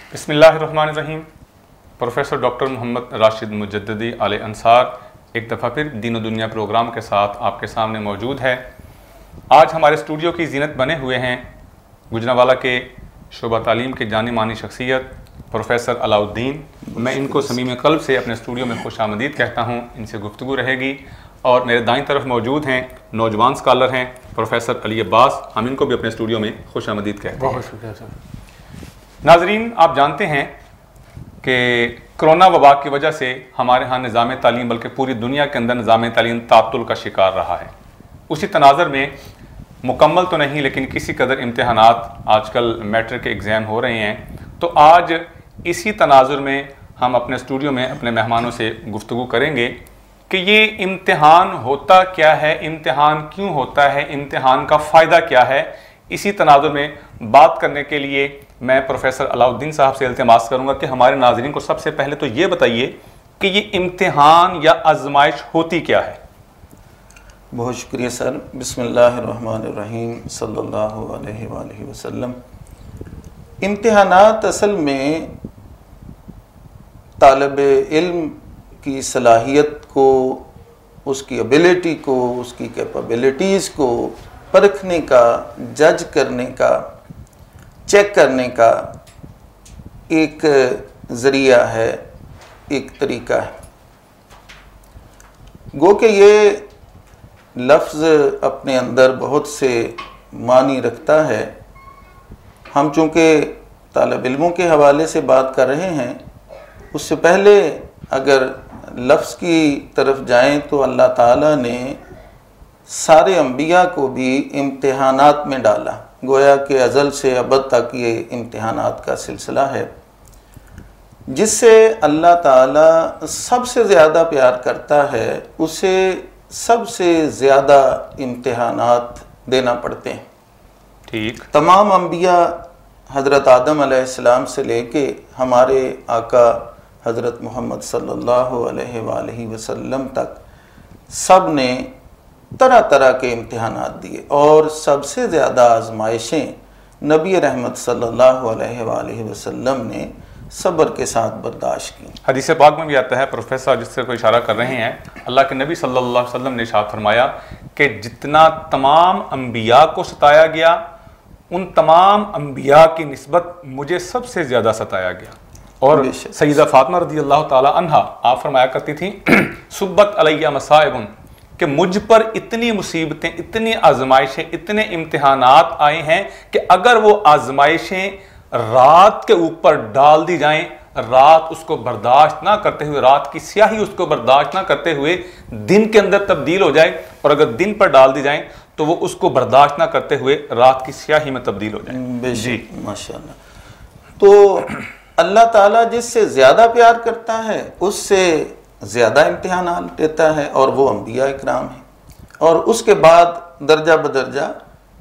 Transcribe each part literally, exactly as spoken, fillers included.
बिस्मिल्लाहिर्रहमानिर्रहीम। Professor doctor Mohammad Rashid Mujaddidi Aale Ansar एक दफ़ा फिर दीन दुनिया प्रोग्राम के साथ आपके सामने मौजूद है। आज हमारे स्टूडियो की जीनत बने हुए हैं गुजरांवाला के शोबा तालीम के जानी मानी शख्सियत प्रोफेसर अलाउद्दीन। मैं इनको समीम क़ल्ब से अपने स्टूडियो में खुशामदीद कहता हूँ। इनसे गुफ्तगू रहेगी। और मेरे दाईं तरफ मौजूद हैं नौजवान स्कॉलर हैं प्रोफेसर अली अब्बास। हम इनको भी अपने स्टूडियो में खुशामदीद कहते हैं। बहुत शुक्रिया सर। नाजरीन, आप जानते हैं कि कोरोना वबा की वजह से हमारे यहाँ निज़ाम तालीम बल्कि पूरी दुनिया के अंदर निज़ाम तालीम तातुल का शिकार रहा है। उसी तनाज़र में मुकम्मल तो नहीं लेकिन किसी कदर इम्तहानात आजकल मैट्रिक के एग्ज़ाम हो रहे हैं। तो आज इसी तनाज़ुर में हम अपने स्टूडियो में अपने मेहमानों से गुफ्तगू करेंगे कि ये इम्तिहान होता क्या है, इम्तिहान क्यों होता है, इम्तिहान का फ़ायदा क्या है। इसी तनाज़ुर में बात करने के लिए मैं प्रोफेसर अलाउद्दीन साहब से इल्तिमास करूँगा कि हमारे नाज़रीन को सबसे पहले तो ये बताइए कि ये इम्तिहान या आजमाइश होती क्या है। बहुत शुक्रिया सर। बिस्मिल्लाहिर्रहमानिर्रहीम सल्लल्लाहु अलैहि वसल्लम। इम्तिहानात असल में तालिब इल्म की सलाहियत को, उसकी एबिलिटी को, उसकी कैपेबिलिटीज़ को परखने का, जज करने का, चेक करने का एक ज़रिया है, एक तरीका है। गो कि ये लफ्ज़ अपने अंदर बहुत से मानी रखता है। हम चूँकि तालिब इल्मों के हवाले से बात कर रहे हैं, उससे पहले अगर लफ्ज़ की तरफ जाएं तो अल्लाह ताला ने सारे अंबिया को भी इम्तिहानात में डाला। गोया के अज़ल से अबद तक ये इम्तिहानात का सिलसिला है, जिससे अल्लाह ताला सबसे ज़्यादा प्यार करता है उसे सबसे ज़्यादा इम्तिहानात देना पड़ते हैं। ठीक। तमाम अंबिया हज़रत आदम अलैहिस्सलाम से लेके हमारे आका हज़रत मोहम्मद सल्लल्लाहु अलैहि वसल्लम तक सब ने तरह तरह के इम्तिहानात दिए और सबसे ज़्यादा आजमाइशें नबी रहमत सल्लल्लाहु अलैहि वसल्लम ने सब्र के साथ बर्दाश्त की। हदीस पाक में भी आता है प्रोफेसर जिससे कोई इशारा कर रहे हैं, अल्लाह के नबी सल्लल्लाहु अलैहि वसल्लम ने इरशाद फरमाया कि जितना तमाम अंबिया को सताया गया उन तमाम अंबिया की निस्बत मुझे सबसे ज़्यादा सताया गया। और सैयदा फातिमा रज़ी अल्लाह ताला अन्हा आप फरमाया करती थी सुब्बत अलैया मसाइबुन, कि मुझ पर इतनी मुसीबतें, इतनी आजमाइशें, इतने इम्तिहानात आए हैं कि अगर वो आजमाइशें रात के ऊपर डाल दी जाएं, रात उसको बर्दाश्त ना करते हुए, रात की स्याही उसको बर्दाश्त ना करते हुए दिन के अंदर तब्दील हो जाए, और अगर दिन पर डाल दी जाएं तो वो उसको बर्दाश्त ना करते हुए रात की स्याही में तब्दील हो जाए। जी माशाअल्लाह। तो अल्लाह ताला जिससे ज़्यादा प्यार करता है उससे ज़्यादा इम्तिहान देता है, और वो अंबिया इकराम है। और उसके बाद दर्जा बदर्जा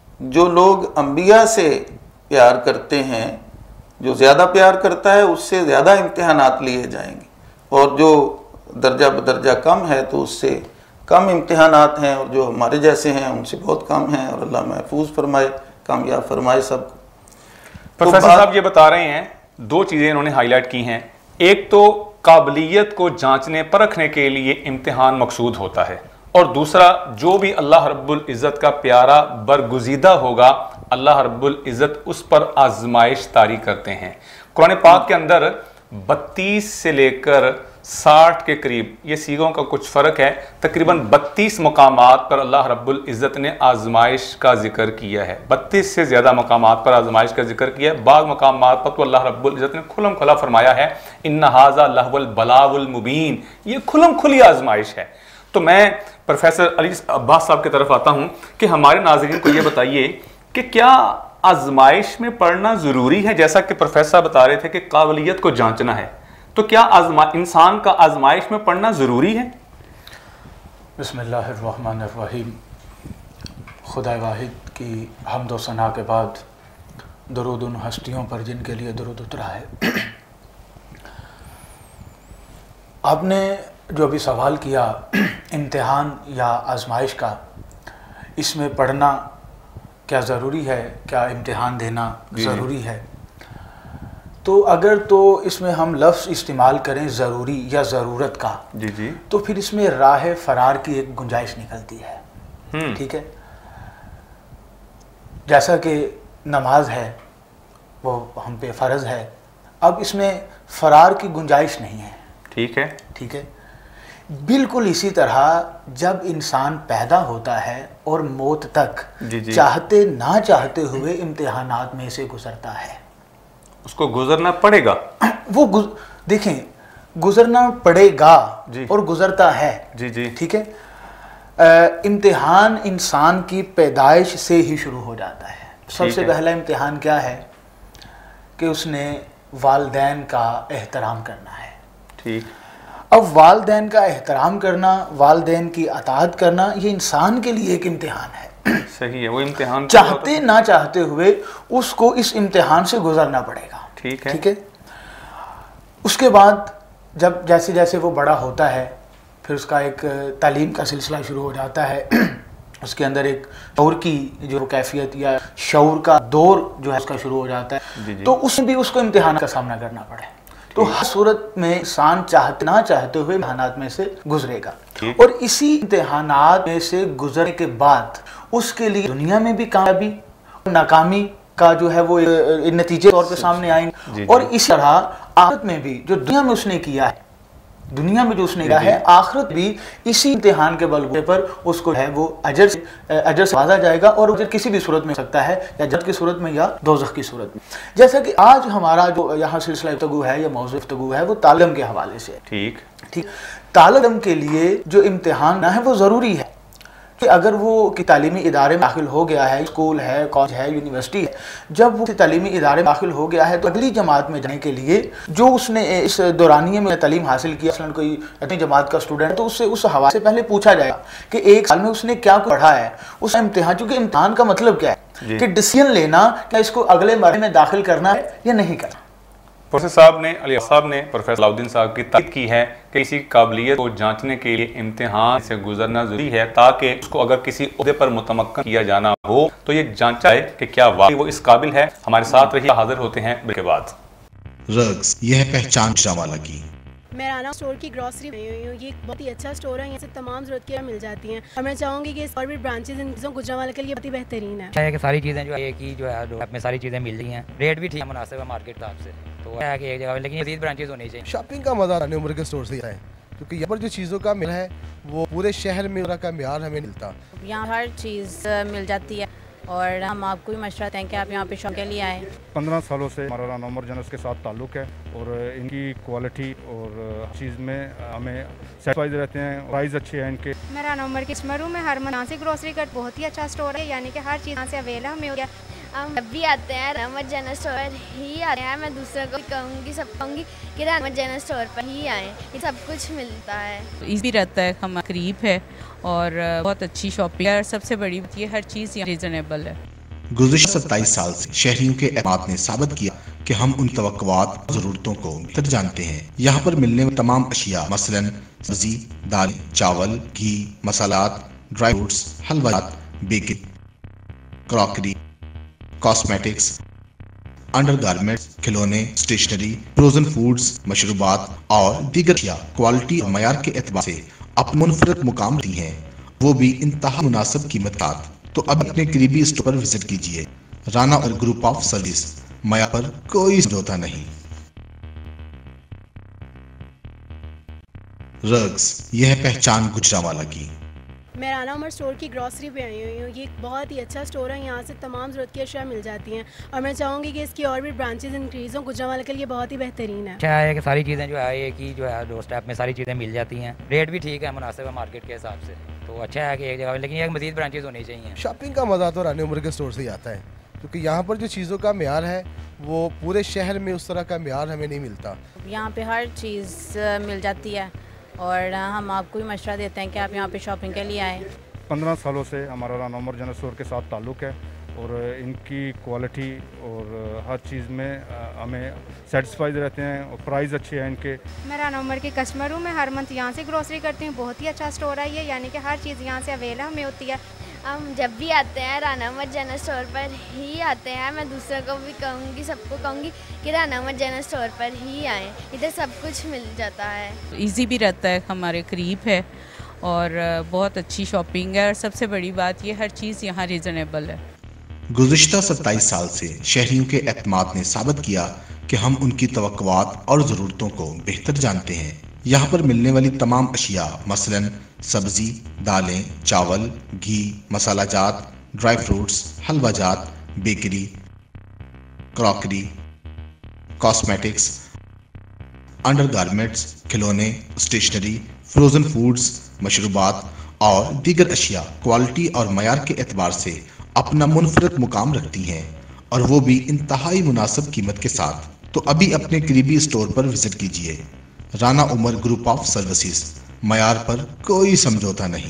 जो लोग अंबिया से प्यार करते हैं, जो ज़्यादा प्यार करता है उससे ज़्यादा इम्तिहानात लिए जाएंगे, और जो दर्जा बदर्जा कम है तो उससे कम इम्तिहानात हैं, और जो हमारे जैसे हैं उनसे बहुत कम हैं। और अल्लाह महफूज फरमाए, कामयाब फरमाए सबको। प्रोफेसर साहब ये बता रहे हैं, दो चीज़ें इन्होंने हाईलाइट की हैं। एक तो काबिलियत को जांचने परखने के लिए इम्तिहान मकसूद होता है, और दूसरा जो भी अल्लाह रब्बुल इज़्ज़त का प्यारा बरगुज़ीदा होगा अल्लाह रब्बुल इज़्ज़त उस पर आजमाइश तारी करते हैं। कुरान पाक के अंदर बत्तीस से लेकर साठ के करीब, ये सीगों का कुछ फ़र्क है, तकरीबन बत्तीस मकामात पर अल्लाह रब्बुल इज़्ज़त ने आजमाइश का जिक्र किया है। बत्तीस से ज़्यादा मकामात पर आजमाइश का जिक्र किया है। बाद मकामात पर तो अल्लाह रब्बुल इज़्ज़त ने खुलम खुला फरमाया है इन्ना हाज़ा लहुवल बलाउल मुबीन, ये खुलम खुली आजमाइश है। तो मैं प्रोफेसर अली अब्बास साहब की तरफ आता हूँ कि हमारे नाज़रीन को ये बताइए कि क्या आजमाइश में पढ़ना ज़रूरी है? जैसा कि प्रोफेसर बता रहे थे कि काबिलियत को जांचना है, तो क्या आजमा इंसान का आजमाइश में पढ़ना ज़रूरी है? बिस्मिल्लाहिर्रहमानिर्रहीम। खुदा वाहिद की हम्द व सना के बाद दरूद उन हस्तियों पर जिनके लिए दरूद उतरा है। आपने जो अभी सवाल किया इम्तिहान या आजमाइश का, इसमें पढ़ना क्या ज़रूरी है, क्या इम्तिहान देना ज़रूरी है? तो अगर तो इसमें हम लफ्ज़ इस्तेमाल करें ज़रूरी या ज़रूरत का, जी जी, तो फिर इसमें राह फरार की एक गुंजाइश निकलती है। ठीक है, जैसा कि नमाज है वो हम पे फ़र्ज़ है, अब इसमें फ़रार की गुंजाइश नहीं है। ठीक है, ठीक है, बिल्कुल इसी तरह जब इंसान पैदा होता है और मौत तक जी जी, चाहते ना चाहते हुए इम्तिहानात में से गुजरता है, उसको गुजरना पड़ेगा। वो गुज, देखें गुजरना पड़ेगा जी, और गुजरता है। जी जी, ठीक है, इम्तिहान इंसान की पैदाइश से ही शुरू हो जाता है। सबसे पहला इम्तिहान क्या है कि उसने वालिदैन का एहतराम करना है। ठीक, अब वालिदैन का एहतराम करना, वालिदैन की अताअत करना, ये इंसान के लिए एक इम्तिहान है। सही है, वो इम्तिहान चाहते ना चाहते हुए उसको इस इम्तिहान से गुजरना पड़ेगा। ठीक है, ठीक है, उसके बाद जब जैसे जैसे वो बड़ा होता है फिर उसका एक तालीम का सिलसिला शुरू हो जाता है। उसके अंदर एक शऊर की जो कैफियत या शऊर का दौर जो है उसका शुरू हो जाता है। जी जी। तो उसमें भी उसको इम्तिहान का सामना करना पड़े। तो हर सूरत में इंसान चाहते ना चाहते हुए इम्तिहानात में से गुजरेगा, और इसी इम्तिहानात में से गुजरने के बाद उसके लिए दुनिया में भी कामयाबी और नाकामी का जो है वो नतीजे तौर पे सामने आएंगे, और इस तरह आखिरत में भी जो दुनिया में उसने किया है, दुनिया में जो उसने किया है, आखिरत भी इसी इम्तिहान के बलबूते पर उसको है वो अजर से अजर से नवाजा जाएगा, और अजर किसी भी सूरत में हो सकता है, या जन्नत की सूरत में या दोज़ख की सूरत में। जैसा कि आज हमारा जो यहाँ सिलसिला गुफ्तगू है या मौज़ू गुफ्तगू है वो तालिम के हवाले से। ठीक ठीक, तालिम के लिए जो इम्तिहान ना है वो ज़रूरी है कि अगर वो कि तालीमी इदारे में दाखिल हो गया है, स्कूल है, कॉलेज है, यूनिवर्सिटी है, जब वो तालीमी इदारे में दाखिल हो गया है तो अगली जमात में जाने के लिए जो उसने इस दौरानिए में तालीम हासिल किया, असल कोई अपनी जमात का स्टूडेंट, तो उससे उस हवाले से पहले पूछा जाएगा कि एक साल में उसने क्या पढ़ा है। उस इम्तिहान, चूँकि इम्तिहान का मतलब क्या है कि डिसीजन लेना क्या इसको अगले मरहले में दाखिल करना है या नहीं करना। प्रोफेसर साहब ने अली साहब ने प्रोफेसर सलाउद्दीन साहब की ताकीद की है कि किसी काबिलियत को जांचने के लिए इम्तिहान से गुजरना जरूरी है, ताकि उसको अगर किसी ओहदे पर मुतमक्कन किया जाना हो तो ये जांचा है कि क्या वाकई वो इस काबिल है। हमारे साथ रहिए, हाजिर होते हैं ब्रेक के बाद। रग्स, यह पहचान जावाला की। मैं राना स्टोर की ग्रॉसरी में हुई हूँ। ये बहुत ही अच्छा स्टोर है, यहाँ से तमाम ज़रूरत की मिल जाती हैं, और मैं चाहूँगी कि इस और भी ब्रांचेज इन चीज़ों गुजरांवाला के लिए बहुत ही बेहतरीन है। है कि सारी चीज़ें जो है एक ही जो है में सारी चीज़ें मिल रही हैं, रेट भी ठीक है, मुनासिब है मार्केट के हिसाब से, तो है कि एक जगह, लेकिन मज़ीद ब्रांचेज होनी चाहिए। शॉपिंग का मज़ा रानी उम्र के स्टोर से है, क्योंकि यहाँ पर जो चीज़ों का मिल है वो पूरे शहर में का म्यार हमें मिलता। यहाँ हर चीज़ मिल जाती है, और हम आपको भी मशवरा दें कि आप यहाँ पे शॉप के लिए आएँ। पंद्रह सालों से हमारा राना उमर जनस के साथ ताल्लुक़ है, और इनकी क्वालिटी और हर चीज़ में हमें सेटिस्फाइड रहते हैं, प्राइस अच्छे हैं इनके। मैं राना उमर के स्मरू में हर यहाँ से ग्रोसरी का बहुत ही अच्छा स्टोर है, यानी कि हर चीज़ यहाँ से अवेलेबल हमें हो गया। हम जब भी आते हैं राना जनरल स्टोर ही आते हैं। मैं दूसरों को कहूँगी, सब कहूँगी कि राना जनरल स्टोर पर ही आएँ, ये सब कुछ मिलता है, ईजी रहता है, हम करीब है, और बहुत अच्छी शॉपिंग है, और सबसे बड़ी बात ये हर चीज़ यहाँ रीज़नेबल है। गुज़िश्ता सत्ताईस साल से शहरियों के एतमाद ने साबित किया कि हम उन तवक्कुआत ज़रूरतों को बेहतर जानते हैं। यहाँ पर मिलने में तमाम अशिया मसलन सब्जी, दाल, चावल, घी, मसालात, ड्राई फ्रूट्स, हलवात, बेकिंग, क्रॉकरी, कॉस्मेटिक्स, अंडरगारमेंट्स, खिलौने, स्टेशनरी, फ्रोजन फूड्स, मशरूबात और दीगर अशिया क्वालिटी और मयार के एतबार से अपने मुनफरद मुकाम दी हैं, वो भी इंतहा मुनासिब कीमत साथ। तो अब अपने करीबी स्टोर पर विजिट कीजिए। राना और ग्रुप ऑफ सर्विस, माया पर कोई समझौता नहीं। रग्स, यह पहचान गुजरांवाला की। मैं राना उमर स्टोर की ग्रॉसरी पे आई हुई हूँ। ये बहुत ही अच्छा स्टोर है, यहाँ से तमाम ज़रूरत की अशिया मिल जाती हैं, और मैं चाहूँगी कि इसकी और भी ब्रांचेज इंक्रीज़ हों, गुजरांवाला के लिए बहुत ही बेहतरीन है। अच्छा है कि सारी चीज़ें जो है एक ही जो है दो स्टेप में सारी चीज़ें मिल जाती हैं, रेट भी ठीक है, मुनासिब है मार्केट के हिसाब से, तो अच्छा है कि एक जगह, लेकिन एक मज़ीद ब्रांचेज होनी चाहिए। शॉपिंग का मज़ा तो रानी उमर के स्टोर से ही आता है, क्योंकि यहाँ पर जो चीज़ों का म्यार है वो पूरे शहर में उस तरह का म्यार हमें नहीं मिलता। यहाँ पे हर चीज़ मिल जाती है, और हम आपको भी मशवरा देते हैं कि आप यहाँ पे शॉपिंग के लिए आएँ। पंद्रह सालों से हमारा राना उमर जनरल स्टोर के साथ ताल्लुक़ है, और इनकी क्वालिटी और हर चीज़ में हमें सेटिस्फाइड रहते हैं, और प्राइस अच्छे हैं इनके। मैं राना उमर के कस्टमर हूँ, मैं हर मंथ यहाँ से ग्रोसरी करती हूँ। बहुत ही अच्छा स्टोर है ये, यानी कि हर चीज़ यहाँ से अवेलेबल हमें होती है। हम जब भी आते हैं राना अहमद जनरल स्टोर पर ही आते हैं। मैं दूसरों को भी कहूँगी, सबको कहूँगी कि राना अहमद जनरल स्टोर पर ही आएँ, इधर सब कुछ मिल जाता है। इजी भी रहता है, हमारे करीब है और बहुत अच्छी शॉपिंग है और सबसे बड़ी बात ये हर चीज़ यहाँ रीज़नेबल है। गुज़िश्ता सत्ताईस साल से शहरियों के एतमाद ने साबित किया कि हम उनकी तवक्कुआत और ज़रूरतों को बेहतर जानते हैं। यहाँ पर मिलने वाली तमाम अशिया मसलन सब्ज़ी, दालें, चावल, घी, मसाला जात, ड्राई फ्रूट्स, हलवा जात, bakery, crockery, cosmetics, under garments, खिलौने, स्टेशनरी, फ्रोज़न फूड्स, मशरूबात और दीगर अशिया क्वालिटी और मयार के एतबार से अपना मुनफरद मुकाम रखती हैं और वो भी इंतहाई मुनासिब कीमत के साथ। तो अभी अपने करीबी स्टोर पर विजिट कीजिए। Rana Umar group of services, मयार पर कोई समझौता नहीं।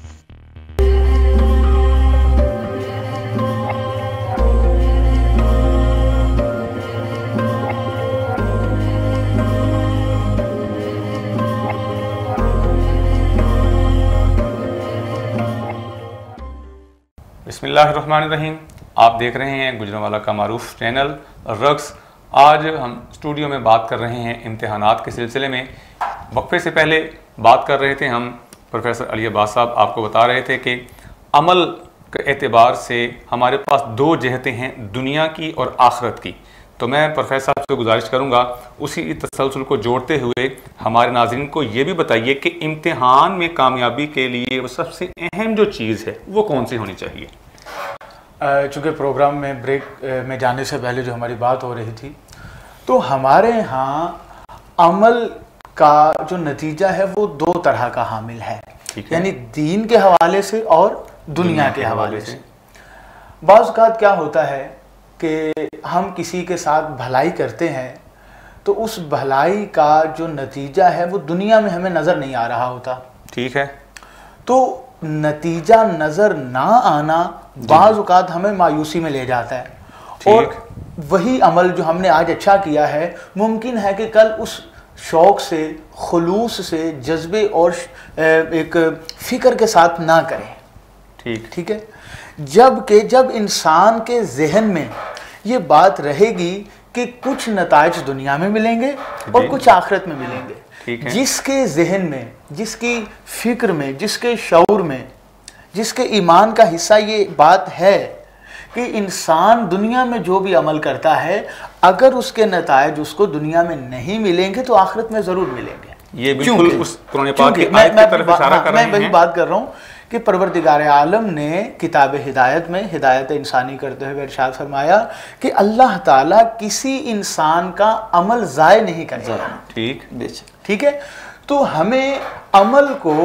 बिस्मिल्लाहिर्रहमानिर्रहीम। आप देख रहे हैं गुजरांवाला का मारूफ चैनल रक्स। आज हम स्टूडियो में बात कर रहे हैं इम्तिहानात के सिलसिले में। वक्फे से पहले बात कर रहे थे हम, प्रोफेसर अली अब्बास साहब आपको बता रहे थे कि अमल के एतबार से हमारे पास दो जहतें हैं, दुनिया की और आखिरत की। तो मैं प्रोफेसर साहब से गुजारिश करूंगा उसी तसलसल को जोड़ते हुए हमारे नाज़रीन को ये भी बताइए कि इम्तिहान में कामयाबी के लिए वो सबसे अहम जो चीज़ है वो कौन सी होनी चाहिए। चूँकि प्रोग्राम में ब्रेक में जाने से पहले जो हमारी बात हो रही थी, तो हमारे यहाँ अमल का जो नतीजा है वो दो तरह का हामिल है, यानी दीन के हवाले से और दुनिया, दुनिया के हवाले से। बाज़ औक़ात क्या होता है कि हम किसी के साथ भलाई करते हैं तो उस भलाई का जो नतीजा है वो दुनिया में हमें नज़र नहीं आ रहा होता। ठीक है, तो नतीजा नज़र ना आना बाज़ औक़ात हमें मायूसी में ले जाता है और वही अमल जो हमने आज अच्छा किया है मुमकिन है कि कल उस शौक़ से, खुलूस से, जज्बे और एक फ़िक्र के साथ ना करें। ठीक ठीक है, जब कि जब इंसान के जहन में ये बात रहेगी कि कुछ नताइज दुनिया में मिलेंगे और कुछ आखिरत में मिलेंगे, ठीक है। जिसके जहन में, जिसकी फ़िक्र में, जिसके शऊर में, जिसके ईमान का हिस्सा ये बात है कि इंसान दुनिया में जो भी अमल करता है अगर उसके नताइज उसको दुनिया में नहीं मिलेंगे तो आखिरत में ज़रूर मिलेंगे। ये बिल्कुल उस कुरान पाक की आयत की तरफ इशारा कर रहे हैं। मैं वही बात कर रहा हूँ कि परवरदिगार आलम ने किताब हिदायत में हिदायत इंसानी करते हुए इरशाद फरमाया कि अल्लाह ताला किसी इंसान का अमल ज़ाय नहीं करेगा। ठीक ठीक है, तो हमें अमल को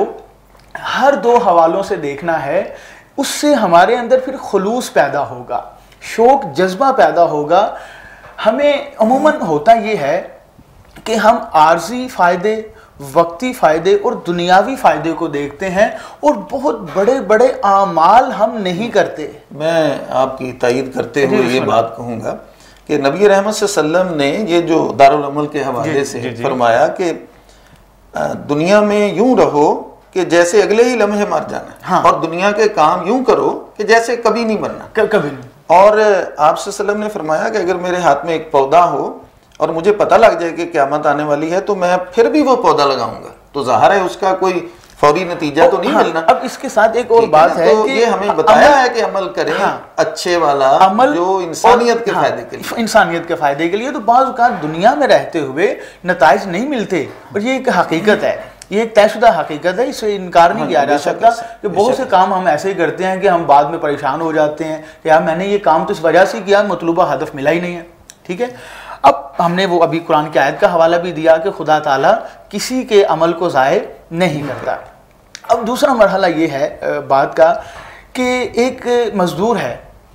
हर दो हवालों से देखना है। उससे हमारे अंदर फिर खुलूस पैदा होगा, शौक जज्बा पैदा होगा। हमें अमूमन होता ये है कि हम आर्जी फ़ायदे, वक्ती फ़ायदे और दुनियावी फ़ायदे को देखते हैं और बहुत बड़े बड़े आमाल हम नहीं करते। मैं आपकी तायीद करते हुए ये बात कहूँगा कि नबी रहमत सल्लल्लाहु अलैहि वसल्लम ने ये जो दारुल अमल के हवाले से फरमाया कि दुनिया में यूं रहो कि जैसे अगले ही लम्हे मर जाना, हाँ। और दुनिया के काम यूं करो कि जैसे कभी नहीं मरना, कभी नहीं। और आप सल्लल्लाहु ने फरमाया कि अगर मेरे हाथ में एक पौधा हो और मुझे पता लग जाए कि क़यामत आने वाली है तो मैं फिर भी वो पौधा लगाऊंगा, तो ज़ाहिर है उसका कोई फौरी नतीजा तो नहीं हाँ, मिलना। अब इसके साथ एक और बात है तो कि ये हमें बताया है कि अमल करें, हाँ, अच्छे वाला अमल जो इंसानियत के फायदे के लिए, इंसानियत के फायदे के लिए। तो बाज़ औक़ात दुनिया में रहते हुए नताइज नहीं मिलते और ये एक हकीकत है, ये एक तयशुदा हकीकत है, इसे इनकार नहीं किया जा सकता कि बहुत से काम हम ऐसे ही करते हैं कि हम बाद में परेशान हो जाते हैं कि यार मैंने ये काम तो इस वजह से किया, मतलूबा हदफ मिला ही नहीं है। ठीक है, अब हमने वो अभी कुरान की आयत का हवाला भी दिया कि खुदा ताला किसी के अमल को ज़ाय नहीं करता। अब दूसरा मरहला ये है बात का कि एक मज़दूर है,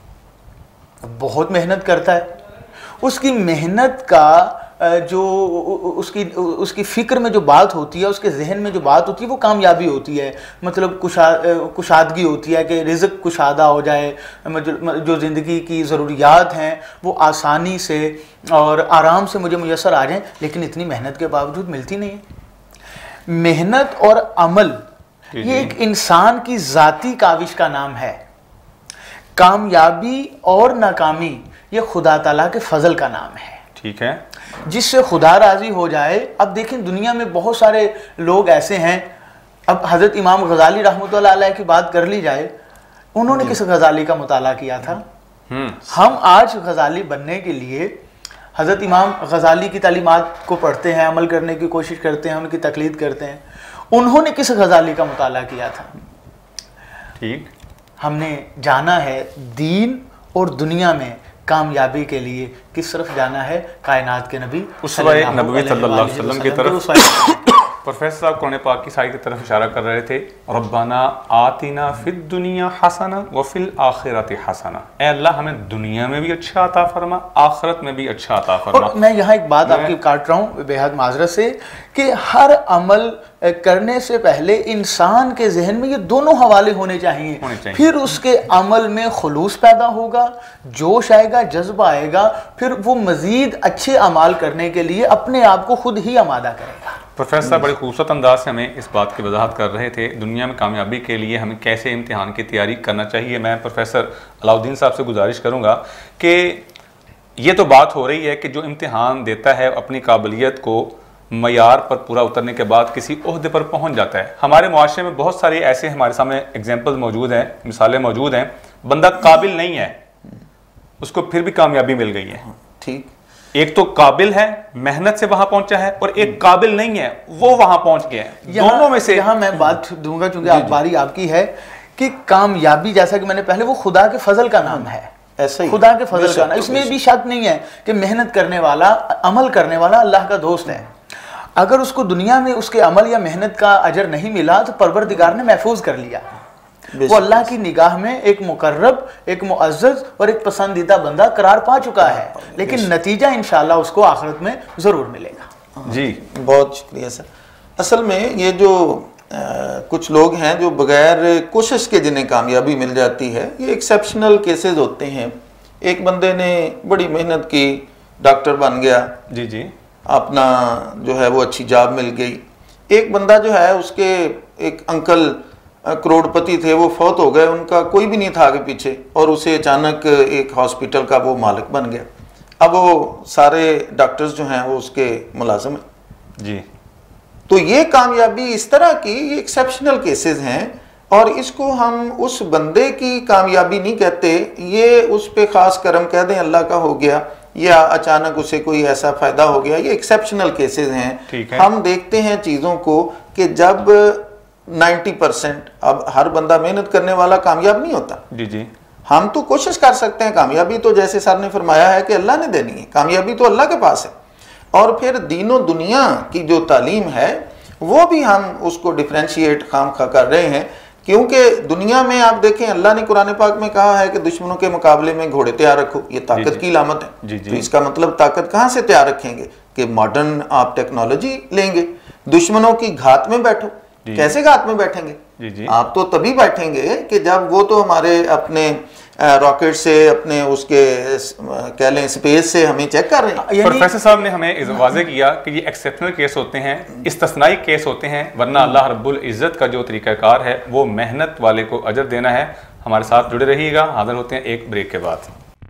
बहुत मेहनत करता है, उसकी मेहनत का जो उसकी उसकी फ़िक्र में जो बात होती है, उसके जहन में जो बात होती है वो कामयाबी होती है, मतलब कुशा कुशादगी होती है कि रिज़्क़ कुशादा हो जाए, जो ज़िंदगी की ज़रूरियात हैं वो आसानी से और आराम से मुझे मुयस्सर आ जाएं, लेकिन इतनी मेहनत के बावजूद मिलती नहीं है। मेहनत और अमल ये एक इंसान की ज़ाती काविश का नाम है। कामयाबी और नाकामी ये खुदा ताला के फजल का नाम है। ठीक है, जिससे खुदा राजी हो जाए। अब देखें दुनिया में बहुत सारे लोग ऐसे हैं, अब हज़रत इमाम गज़ाली रहमतुल्लाह अलैह की बात कर ली जाए, उन्होंने किस गज़ाली का मुताला किया था? हम आज गज़ाली बनने के लिए हज़रत इमाम गज़ाली की तालीमात को पढ़ते हैं, अमल करने की कोशिश करते हैं, उनकी तकलीद करते हैं। उन्होंने किस गज़ाली का मुताला किया था? ठीक, हमने जाना है दीन और दुनिया में कामयाबी के लिए किस तरफ जाना है? कायनात के नबी उसवाए नबवी सल्लल्लाहु अलैहि वसल्लम की तरफ। प्रोफेसर साहब कुरान पाक की साइड की तरफ इशारा कर रहे थे, रब्बाना आतिना फिद दुनिया हसना व फिल आखिरति हसना। ए अल्लाह हमें दुनिया में भी अच्छा अता फरमा, आखिरत में भी अच्छा अता फरमा। और मैं यहाँ एक बात आपकी काट रहा हूँ बेहद माजरत से, कि हर अमल करने से पहले इंसान के जहन में ये दोनों हवाले होने चाहिए, होने चाहिए। फिर उसके अमल में खुलूस पैदा होगा, जोश आएगा, जज्बा आएगा, फिर वो मजीद अच्छे अमाल करने के लिए अपने आप को खुद ही आमादा करेगा। प्रोफेसर साहब बड़े खूबसूरत अंदाज से हमें इस बात की वजाहत कर रहे थे, दुनिया में कामयाबी के लिए हमें कैसे इम्तिहान की तैयारी करना चाहिए। मैं प्रोफेसर अलाउद्दीन साहब से गुजारिश करूँगा कि ये तो बात हो रही है कि जो इम्तिहान देता है अपनी काबिलियत को मयार पर पूरा उतरने के बाद किसी ओहदे पर पहुंच जाता है। हमारे मुआशरे में बहुत सारे ऐसे हमारे सामने एग्जाम्पल मौजूद हैं, मिसालें मौजूद हैं, बंदा काबिल नहीं है, उसको फिर भी कामयाबी मिल गई है। ठीक, एक तो काबिल है, मेहनत से वहां पहुंचा है, और एक काबिल नहीं है, वो वहां पहुंच गया है। दोनों में से यहाँ मैं बात दूंगा क्योंकि आप बारी आपकी है कि कामयाबी, जैसा कि मैंने पहले, वो खुदा के फजल का नाम है। ऐसा ही खुदा के फजल का नाम, इसमें भी शक नहीं है कि मेहनत करने वाला, अमल करने वाला अल्लाह का दोस्त है। अगर उसको दुनिया में उसके अमल या मेहनत का अजर नहीं मिला तो परवरदिगार ने महफूज कर लिया, वो अल्लाह की निगाह में एक मुकर्रब, एक मुअज़्ज़ज़ और एक पसंदीदा बंदा करार पा चुका है, लेकिन नतीजा इंशाअल्लाह उसको आखिरत में ज़रूर मिलेगा। जी, बहुत शुक्रिया सर। असल में ये जो आ, कुछ लोग हैं जो बगैर कोशिश के जिन्हें कामयाबी मिल जाती है, ये एक्सेप्शनल केसेस होते हैं। एक बंदे ने बड़ी मेहनत की, डॉक्टर बन गया, जी जी अपना जो है वो अच्छी जॉब मिल गई। एक बंदा जो है उसके एक अंकल करोड़पति थे, वो फौत हो गए, उनका कोई भी नहीं था आगे पीछे, और उसे अचानक एक हॉस्पिटल का वो मालिक बन गया। अब वो सारे डॉक्टर्स जो हैं वो उसके मुलाजिम हैं। जी, तो ये कामयाबी इस तरह की, ये एक्सेप्शनल केसेस हैं, और इसको हम उस बंदे की कामयाबी नहीं कहते, ये उस पे खास करम कह दें अल्लाह का हो गया, या अचानक उसे कोई ऐसा फायदा हो गया। ये एक्सेप्शनल केसेस हैं। हम देखते हैं चीज़ों को कि जब नब्बे परसेंट, अब हर बंदा मेहनत करने वाला कामयाब नहीं होता। जी जी, हम तो कोशिश कर सकते हैं। कामयाबी तो जैसे सर ने फरमाया है कि अल्लाह ने देनी है, कामयाबी तो अल्लाह के पास है। और फिर दीनो दुनिया की जो तालीम है वो भी हम उसको डिफ्रेंशिएट खाम खा कर रहे हैं, क्योंकि दुनिया में आप देखें अल्लाह ने कुरान पाक में कहा है कि दुश्मनों के मुकाबले में घोड़े तैयार रखो, ये ताकत की इलामत है। जी जी। तो इसका मतलब ताकत कहाँ से तैयार रखेंगे कि मॉडर्न आप टेक्नोलॉजी लेंगे। दुश्मनों की घात में बैठो, कैसे घात में बैठेंगे? जी जी। आप तो तभी बैठेंगे कि जब वो तो हमारे अपने रॉकेट से, अपने उसके कह लें स्पेस से हमें चेक कर रहे हैं। प्रोफेसर साहब ने हमें वाज़ेह किया कि ये एक्सेप्शनल केस होते हैं, इस्तिस्नाई केस होते हैं, वरना अल्लाह रब्बुल इज़्ज़त का जो तरीक़ाकार है वो मेहनत वाले को अजर देना है। हमारे साथ जुड़े रहिएगा, हाजिर होते हैं एक ब्रेक के बाद।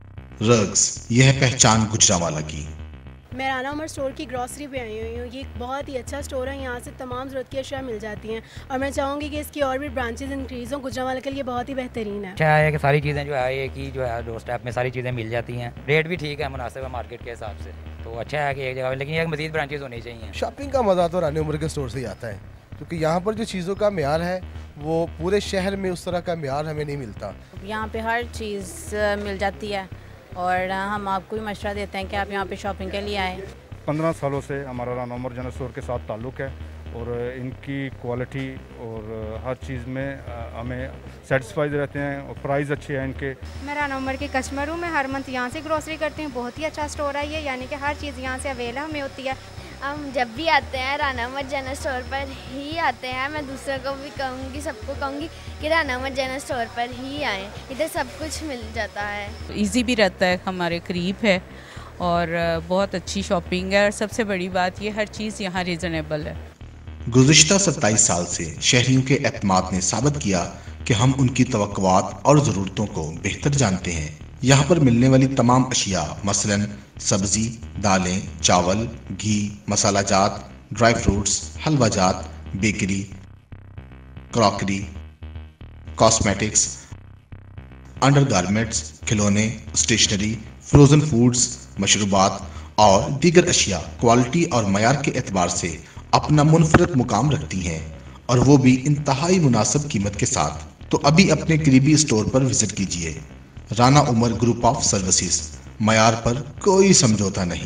रग्स, यह है पहचान गुजरांवाला की। मैं राना उमर स्टोर की ग्रॉसरी पे आई हुई हूँ। ये एक बहुत ही अच्छा स्टोर है, यहाँ से तमाम ज़रूरत की अशिया मिल जाती हैं, और मैं चाहूँगी कि इसकी और भी ब्रांचेज इंक्रीज़ हों। गुजरांवाला के लिए बहुत ही बेहतरीन है। अच्छा है कि सारी चीज़ें जो है एक ही जो है डोर स्टेप में सारी चीज़ें मिल जाती हैं, रेट भी ठीक है, मुनासिब है मार्केट के हिसाब से, तो अच्छा है कि एक जगह, लेकिन एक मज़ीद ब्रांचेज होनी चाहिए। शॉपिंग का मज़ा तो रानी उमर के स्टोर से ही आता है, क्योंकि यहाँ पर जो चीज़ों का म्यार है वो पूरे शहर में उस तरह का म्यार हमें नहीं मिलता। यहाँ पे हर चीज़ मिल जाती है, और हम आपको भी मशवरा देते हैं कि आप यहाँ पे शॉपिंग के लिए आएँ। पंद्रह सालों से हमारा राना उमर जनरल स्टोर के साथ ताल्लुक़ है, और इनकी क्वालिटी और हर चीज़ में हमें सेटिस्फाइड रहते हैं, और प्राइस अच्छे हैं इनके। मैं राना उमर की कस्टमर हूँ, मैं हर मंथ यहाँ से ग्रोसरी करती हूँ। बहुत ही अच्छा स्टोर है ये, यानी कि हर चीज़ यहाँ से अवेलेबल हमें होती है। हम जब भी आते हैं राना उमर जनरल स्टोर पर ही आते हैं। मैं दूसरों को भी कहूँगी, सबको कहूँगी कि राना उमर जनरल स्टोर पर ही आएँ, इधर सब कुछ मिल जाता है। ईजी भी रहता है, हमारे करीब है, और बहुत अच्छी शॉपिंग है, और सबसे बड़ी बात ये हर चीज़ यहाँ रीज़नेबल है। गुज़िश्ता सत्ताईस साल से शहरियों के एतमाद ने साबित किया कि हम उनकी तवक्कुआत और ज़रूरतों को बेहतर जानते हैं। यहाँ पर मिलने वाली तमाम अशिया मसलन सब्ज़ी, दालें, चावल, घी, मसाला जात, ड्राई फ्रूट्स, हलवा जात, bakery, crockery, cosmetics, under garments, खिलौने, स्टेशनरी, फ्रोज़न फूड्स, मशरूबात और दीगर अशिया क्वालिटी और मयार के एतबार से अपना मुनफरद मुकाम रखती हैं, और वो भी इंतहाई मुनासिब कीमत के साथ। तो अभी अपने करीबी स्टोर पर विजिट कीजिए। Rana Umar group of services, मयार पर कोई समझौता नहीं।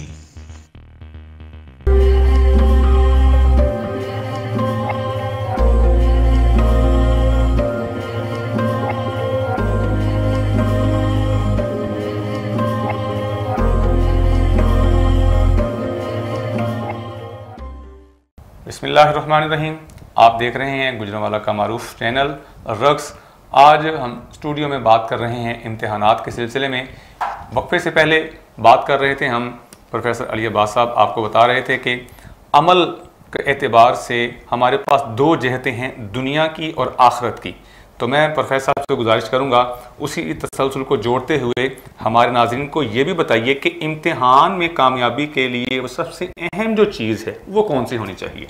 बिस्मिल्लाहिर्रहमानिर्रहीम। आप देख रहे हैं गुजरांवाला का मारूफ चैनल रक्स। आज हम स्टूडियो में बात कर रहे हैं इम्तिहानात के सिलसिले में। वक्फे से पहले बात कर रहे थे हम, प्रोफेसर अली अब्बास साहब आपको बता रहे थे कि अमल के एतबार से हमारे पास दो जहतें हैं, दुनिया की और आखिरत की। तो मैं प्रोफेसर साहब से गुजारिश करूंगा उसी तसलसल को जोड़ते हुए हमारे नाज़रीन को ये भी बताइए कि इम्तिहान में कामयाबी के लिए वो सबसे अहम जो चीज़ है वो कौन सी होनी चाहिए।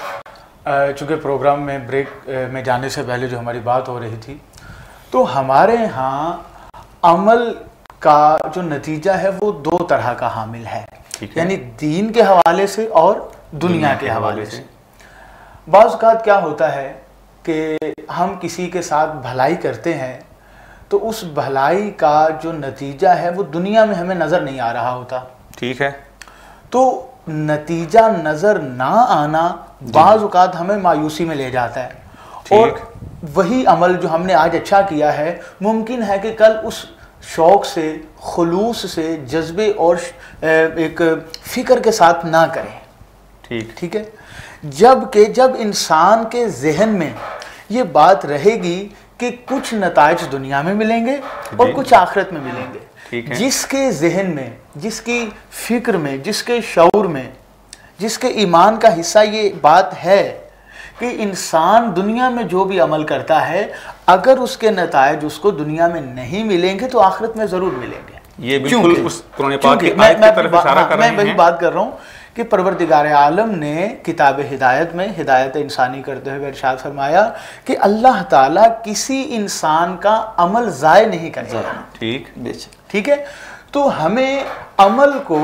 चूँकि प्रोग्राम में ब्रेक में जाने से पहले जो हमारी बात हो रही थी, तो हमारे यहाँ अमल का जो नतीजा है वो दो तरह का हामिल है, यानी दीन के हवाले से और दुनिया, दुनिया के हवाले से। बाज़ औक़ात क्या होता है कि हम किसी के साथ भलाई करते हैं तो उस भलाई का जो नतीजा है वो दुनिया में हमें नज़र नहीं आ रहा होता। ठीक है, तो नतीजा नज़र ना आना बाज़ औक़ात हमें मायूसी में ले जाता है। और वही अमल जो हमने आज अच्छा किया है, मुमकिन है कि कल उस शौक़ से, खुलूस से, जज्बे और एक फ़िक्र के साथ ना करें। ठीक ठीक है, जब के जब इंसान के जहन में ये बात रहेगी कि कुछ नताइज दुनिया में मिलेंगे और कुछ आखिरत में मिलेंगे, जिसके जहन में, जिसकी फ़िक्र में, जिसके शऊर में, जिसके ईमान का हिस्सा ये बात है कि इंसान दुनिया में जो भी अमल करता है, अगर उसके नताइज उसको दुनिया में नहीं मिलेंगे तो आखिरत में ज़रूर मिलेंगे। ये बिल्कुल उस कुरान पाक की आयत की तरफ इशारा कर रहे हैं। मैं वही बात कर रहा हूँ कि परवरदिगार आलम ने किताब हिदायत में हिदायत इंसानी करते हुए इरशाद फरमाया कि अल्लाह ताला किसी इंसान का अमल ज़ाय नहीं करेगा। ठीक ठीक है, तो हमें अमल को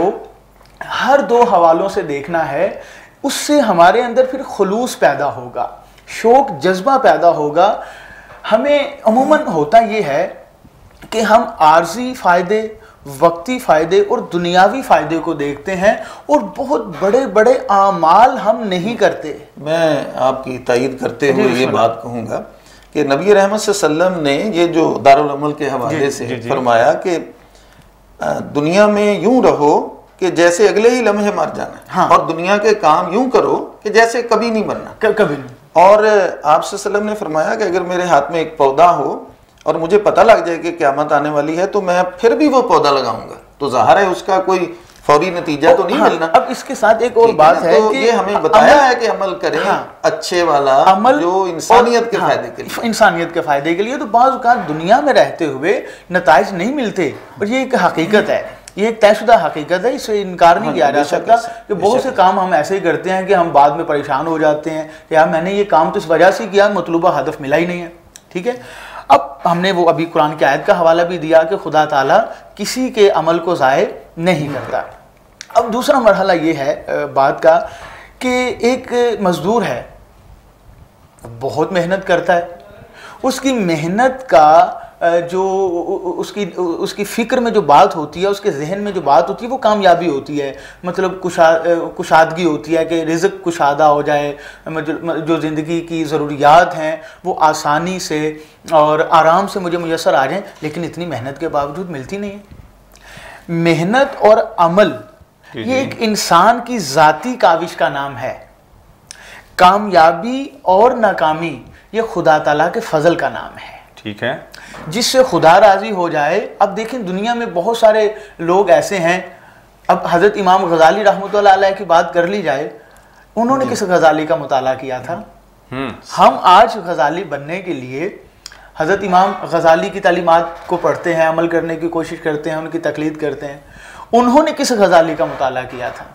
हर दो हवालों से देखना है। उससे हमारे अंदर फिर खुलूस पैदा होगा, शौक जज्बा पैदा होगा। हमें अमूमन होता ये है कि हम आर्जी फ़ायदे, वक्ती फ़ायदे और दुनियावी फ़ायदे को देखते हैं और बहुत बड़े बड़े आमाल हम नहीं करते। मैं आपकी तायीद करते हुए ये बात कहूँगा कि नबी रहमत सल्लल्लाहु अलैहि वसल्लम ने ये जो दारुल अमल के हवाले से फरमाया कि दुनिया में यूं रहो कि जैसे अगले ही लम्हे मर जाना, हाँ। और दुनिया के काम यूं करो कि जैसे कभी नहीं मरना, कभी नहीं। और आप सल्लल्लाहु ने फरमाया कि अगर मेरे हाथ में एक पौधा हो और मुझे पता लग जाए कि क़यामत आने वाली है तो मैं फिर भी वो पौधा लगाऊंगा, तो ज़ाहिर है उसका कोई फौरी नतीजा तो नहीं हाँ, मिलना। अब इसके साथ एक और बात है तो कि ये हमें बताया है कि अमल करें, हाँ, अच्छे वाला अमल जो इंसानियत के हाँ, फायदे के लिए, इंसानियत के फायदे के लिए। तो बाज़ औक़ात दुनिया में रहते हुए नताइज नहीं मिलते, और ये एक हकीकत है, ये एक तयशुदा हकीकत है, इसे इनकार नहीं किया जा सकता कि बहुत से काम हम ऐसे ही करते हैं कि हम बाद में परेशान हो जाते हैं कि यार मैंने ये काम तो इस वजह से किया, मतलूबा हदफ मिला ही नहीं है। ठीक है, अब हमने वो अभी कुरान की आयत का हवाला भी दिया कि खुदा ताला किसी के अमल को ज़ाय नहीं करता। अब दूसरा मरहला ये है बात का कि एक मज़दूर है, बहुत मेहनत करता है, उसकी मेहनत का जो उसकी उसकी फ़िक्र में जो बात होती है, उसके जहन में जो बात होती है वो कामयाबी होती है, मतलब कुशा कुशादगी होती है कि रिज़्क़ कुशादा हो जाए, जो ज़िंदगी की ज़रूरियात हैं वो आसानी से और आराम से मुझे मुयस्सर आ जाएं, लेकिन इतनी मेहनत के बावजूद मिलती नहीं है। मेहनत और अमल ये एक इंसान की ज़ाती काविश का नाम है। कामयाबी और नाकामी ये खुदा ताला के फजल का नाम है। ठीक है, जिससे खुदा राजी हो जाए। अब देखें दुनिया में बहुत सारे लोग ऐसे हैं, अब हज़रत इमाम गज़ाली रहमतुल्लाह अलैह की बात कर ली जाए, उन्होंने किस गजाली का मुताला किया था? हम आज गजाली बनने के लिए हज़रत इमाम गजाली की तालीमात को पढ़ते हैं, अमल करने की कोशिश करते हैं, उनकी तकलीद करते हैं। उन्होंने किस गजाली का मुताला किया था?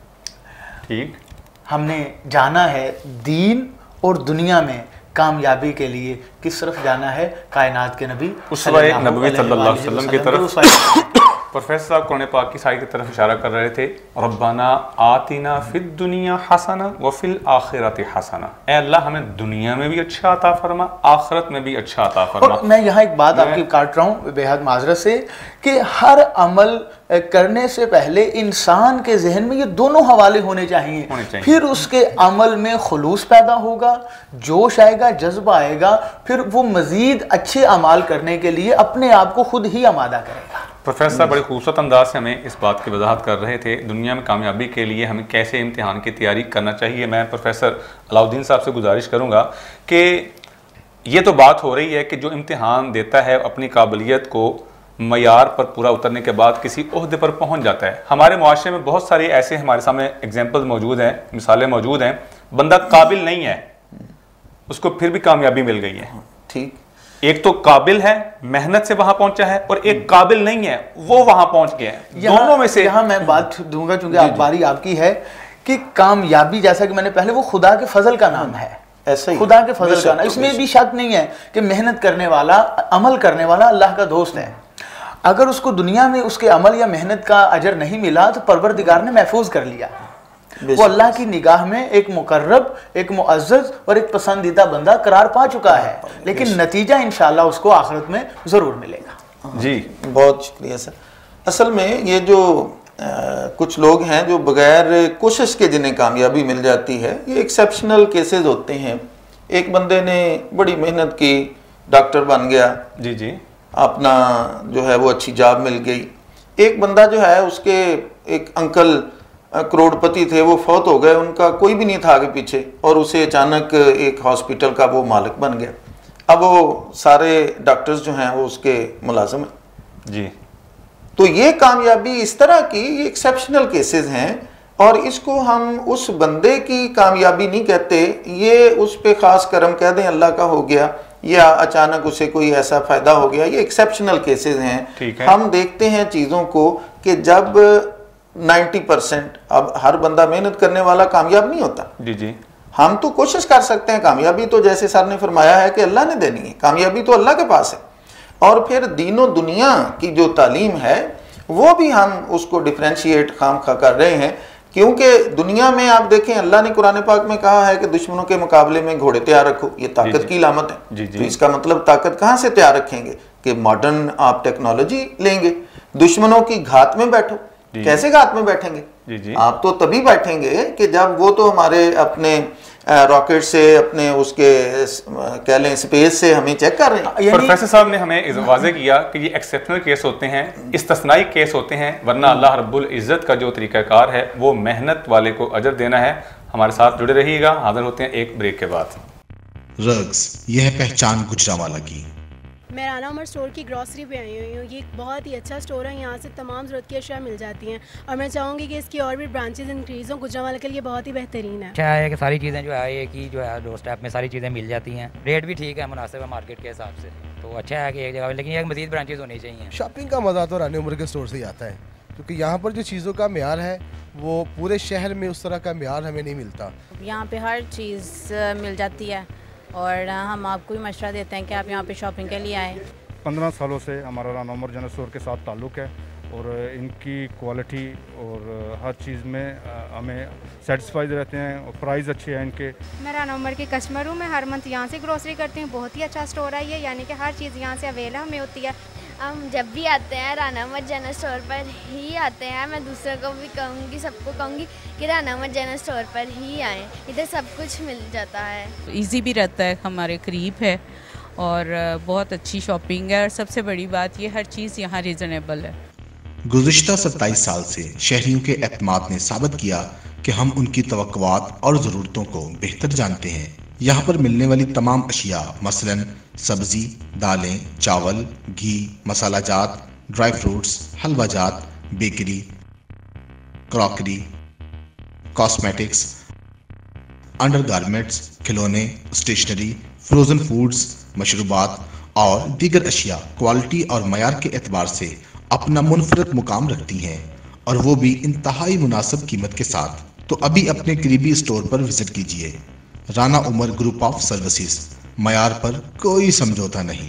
ठीक, हमने जाना है दीन और दुनिया में कामयाबी के लिए किस तरफ जाना है? कायनात के नबी उसवाए नबवी सल्लल्लाहु अलैहि वसल्लम की तरफ। प्रोफेसर साहब कुरान पाक की साइड की तरफ इशारा कर रहे थे, रब्बाना आतिना फिद दुनिया हसना व फिल आखिरति हसना। ए अल्लाह हमें दुनिया में भी अच्छा अता फरमा, आखिरत में भी अच्छा अता फरमा। और मैं यहाँ एक बात आपकी काट रहा हूँ बेहद माजरत से कि हर अमल करने से पहले इंसान के जहन में ये दोनों हवाले होने चाहिए, होने चाहिए। फिर उसके अमल में खुलूस पैदा होगा, जोश आएगा, जज्बा आएगा, फिर वो मजीद अच्छे अमाल करने के लिए अपने आप को खुद ही आमादा करेगा। प्रोफेसर बड़े खूबसूरत अंदाज से हमें इस बात की वजाहत कर रहे थे दुनिया में कामयाबी के लिए हमें कैसे इम्तिहान की तैयारी करना चाहिए। मैं प्रोफेसर अलाउद्दीन साहब से गुजारिश करूँगा कि ये तो बात हो रही है कि जो इम्तिहान देता है अपनी काबिलियत को मयार पर पूरा उतरने के बाद किसी ओहदे पर पहुंच जाता है। हमारे मुआशरे में बहुत सारे ऐसे हमारे सामने एग्जाम्पल्स मौजूद हैं, मिसालें मौजूद हैं, बंदा काबिल नहीं है, उसको फिर भी कामयाबी मिल गई है। ठीक, एक तो काबिल है, मेहनत से वहां पहुंचा है, और एक काबिल नहीं है, वो वहां पहुंच गया है। दोनों में से यहाँ मैं बात दूंगा क्योंकि आप बारी आपकी है कि कामयाबी, जैसा कि मैंने पहले, वो खुदा के फजल का नाम है। ऐसा ही खुदा के फजल का नाम, इसमें भी शक नहीं है कि मेहनत करने वाला, अमल करने वाला अल्लाह का दोस्त है। अगर उसको दुनिया में उसके अमल या मेहनत का अजर नहीं मिला तो परवरदिगार ने महफूज कर लिया, वो अल्लाह की निगाह में एक मुकर्रब, एक मुअज़्ज़ज़ और एक पसंदीदा बंदा करार पा चुका है। लेकिन नतीजा इंशाअल्लाह उसको आखिरत में ज़रूर मिलेगा। जी, बहुत शुक्रिया सर। असल में ये जो आ, कुछ लोग हैं जो बगैर कोशिश के जिन्हें कामयाबी मिल जाती है, ये एक्सेप्शनल केसेस होते हैं। एक बंदे ने बड़ी मेहनत की, डॉक्टर बन गया, जी जी, अपना जो है वो अच्छी जॉब मिल गई। एक बंदा जो है उसके एक अंकल करोड़पति थे, वो फौत हो गए, उनका कोई भी नहीं था आगे पीछे, और उसे अचानक एक हॉस्पिटल का वो मालिक बन गया। अब वो सारे डॉक्टर्स जो हैं वो उसके मुलाजिम हैं जी। तो ये कामयाबी इस तरह की, ये एक्सेप्शनल केसेस हैं, और इसको हम उस बंदे की कामयाबी नहीं कहते, ये उस पे खास करम कह दें अल्लाह का हो गया, या अचानक उसे कोई ऐसा फायदा हो गया, ये एक्सेप्शनल केसेस हैं। है। हम देखते हैं चीज़ों को कि जब नब्बे परसेंट, अब हर बंदा मेहनत करने वाला कामयाब नहीं होता। जी जी, हम तो कोशिश कर सकते हैं, कामयाबी तो जैसे सर ने फरमाया है कि अल्लाह ने देनी है, कामयाबी तो अल्लाह के पास है। और फिर दीनों दुनिया की जो तालीम है वो भी हम उसको डिफ्रेंशिएट खाम खा कर रहे हैं, क्योंकि दुनिया में आप देखें अल्लाह ने कुरान पाक में कहा है कि दुश्मनों के मुकाबले में घोड़े तैयार रखो, ये ताकत की इलामत है। जी जी। तो इसका मतलब ताकत कहाँ से तैयार रखेंगे कि मॉडर्न आप टेक्नोलॉजी लेंगे, दुश्मनों की घात में बैठो। कैसे घात में बैठेंगे? जी जी। आप तो तभी बैठेंगे कि जब वो तो हमारे अपने रॉकेट से, अपने उसके कह लें स्पेस से हमें चेक कर रहे हैं। प्रोफेसर साहब ने हमें वाज़ेह किया कि ये एक्सेप्शनल केस होते हैं, इस्तिस्नाई केस होते हैं, वरना अल्लाह रब्बुल इज़्ज़त का जो तरीक़ाकार है वो मेहनत वाले को अजर देना है। हमारे साथ जुड़े रहिएगा, हाजिर होते हैं एक ब्रेक के बाद। रग्स, यह है पहचान गुजरांवाला की। मैं राना उमर स्टोर की ग्रॉसरी पे आई हुई हूँ। ये एक बहुत ही अच्छा स्टोर है, यहाँ से तमाम ज़रूरत की अशिया मिल जाती हैं, और मैं चाहूँगी कि इसकी और भी ब्रांचेज इंक्रीज़ हों। गुजरांवाला के लिए बहुत ही बेहतरीन है। अच्छा है कि सारी चीज़ें जो है एक ही जो है डोर स्टेप में सारी चीज़ें मिल जाती हैं, रेट भी ठीक है, मुनासिब है मार्केट के हिसाब से, तो अच्छा है कि एक जगह, लेकिन एक मज़ीद ब्रांचेज होनी चाहिए। शॉपिंग का मज़ा तो राना उमर के स्टोर से ही आता है, क्योंकि यहाँ पर जो चीज़ों का म्यार है वो पूरे शहर में उस तरह का म्यार हमें नहीं मिलता। यहाँ पे हर चीज़ मिल जाती है, और हम आपको भी मशवरा देते हैं कि आप यहाँ पे शॉपिंग के लिए आएँ। पंद्रह सालों से हमारा राना उमर जनरल स्टोर के साथ ताल्लुक़ है, और इनकी क्वालिटी और हर चीज़ में हमें सेटिस्फाइड रहते हैं, और प्राइस अच्छे हैं इनके। मैं राना उमर की कस्टमर हूँ, मैं हर मंथ यहाँ से ग्रोसरी करती हूँ। बहुत ही अच्छा स्टोर है ये, यानी कि हर चीज़ यहाँ से अवेलेबल हमें होती है। हम जब भी आते हैं राना उमर जनरल स्टोर पर ही आते हैं। मैं दूसरों को भी कहूँगी, सबको कहूँगी कि राना उमर जनरल स्टोर पर ही आएँ, इधर सब कुछ मिल जाता है। ईजी भी रहता है, हमारे करीब है, और बहुत अच्छी शॉपिंग है, और सबसे बड़ी बात ये हर चीज़ यहाँ रीज़नेबल है। गुज़िश्ता सत्ताईस साल से शहरियों के एतमाद ने साबित किया कि हम उनकी तवक्कुआत और ज़रूरतों को बेहतर जानते हैं। यहाँ पर मिलने वाली तमाम अशिया मसलन सब्ज़ी, दालें, चावल, घी, मसाला जात, ड्राई फ्रूट्स, हलवा जात, bakery, crockery, cosmetics under garments, खिलौने, स्टेशनरी, फ्रोजन फूड्स, मशरूबात और दीगर अशिया क्वालिटी और मयार के एतबार से अपना मुनफरद मुकाम रखती हैं, और वो भी इंतहाई मुनासिब कीमत के साथ। तो अभी अपने करीबी स्टोर पर विजिट कीजिए। Rana Umar group of services, मयार पर कोई समझौता नहीं।